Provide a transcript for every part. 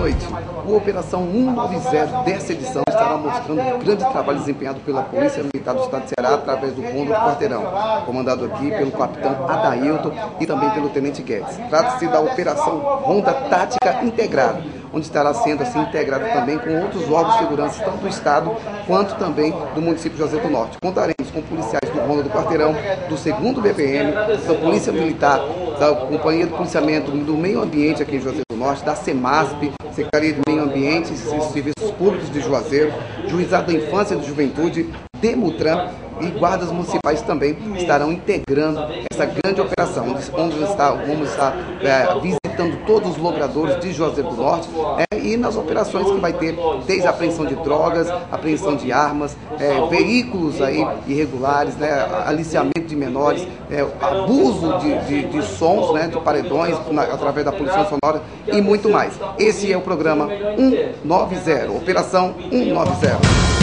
noite. A Operação 190 dessa edição estará mostrando o grande trabalho desempenhado pela Polícia Militar do Estado de Ceará através do Ronda do Quarteirão, comandado aqui pelo capitão Adailton e também pelo tenente Guedes. Trata-se da Operação Ronda Tática Integrada, onde estará sendo assim integrado também com outros órgãos de segurança, tanto do Estado quanto também do município de Juazeiro do Norte. Contaremos com policiais do Ronda do Quarteirão, do 2º BPM, da Polícia Militar, da Companhia do Policiamento do Meio Ambiente aqui em Juazeiro do Norte, da CEMASP, Secretaria de Meio Ambiente e Serviços Públicos de Juazeiro, Juizado da Infância e da Juventude, Demutran e guardas municipais também estarão integrando essa grande operação, onde vamos estar visitando todos os logradouros de Juazeiro do Norte e nas operações que vai ter desde a apreensão de drogas, apreensão de armas, veículos aí irregulares, aliciamento de menores, abuso de sons, de paredões através da poluição sonora e muito mais. Esse é o programa 190, Operação 190.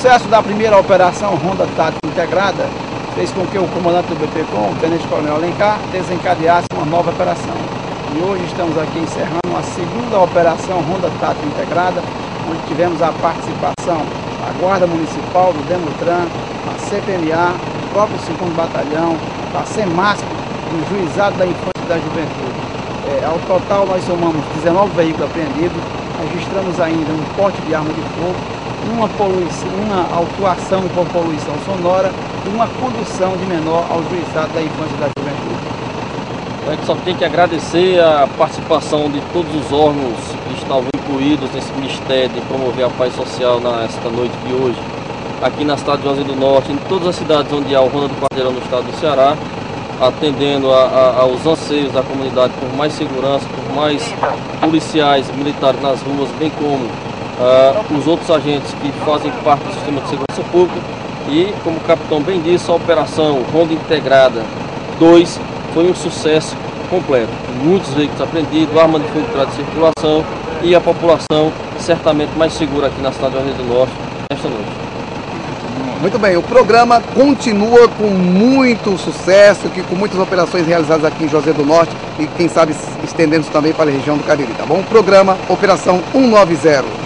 sucesso da primeira operação Ronda Tática Integrada fez com que o comandante do BPCOM, o Tenente Coronel Alencar, desencadeasse uma nova operação. E hoje estamos aqui encerrando a segunda operação Ronda Tática Integrada, onde tivemos a participação da Guarda Municipal, do Demutran, da CPMA, do próprio 2º Batalhão, da CEMASP, do Juizado da Infância e da Juventude. Ao total nós somamos 19 veículos apreendidos, registramos ainda um porte de arma de fogo, uma autuação por poluição sonora e uma condução de menor ao Juizado da Infância e da Juventude. A gente só tem que agradecer a participação de todos os órgãos que estavam incluídos nesse mistério de promover a paz social nesta noite de hoje, aqui na cidade de Juazeiro do Norte, em todas as cidades onde há o Ronda do Quarteirão no estado do Ceará, atendendo aos anseios da comunidade por mais segurança, por mais policiais militares nas ruas, bem como os outros agentes que fazem parte do sistema de segurança pública. E, como o capitão bem disse, a operação Ronda Integrada 2 foi um sucesso completo. Muitos veículos apreendidos, arma de fogo tirada de circulação e a população certamente mais segura aqui na cidade de Juazeiro do Norte nesta noite. Muito bem, o programa continua com muito sucesso, com muitas operações realizadas aqui em Juazeiro do Norte e quem sabe estendendo-se também para a região do Cariri, tá bom? Programa Operação 190.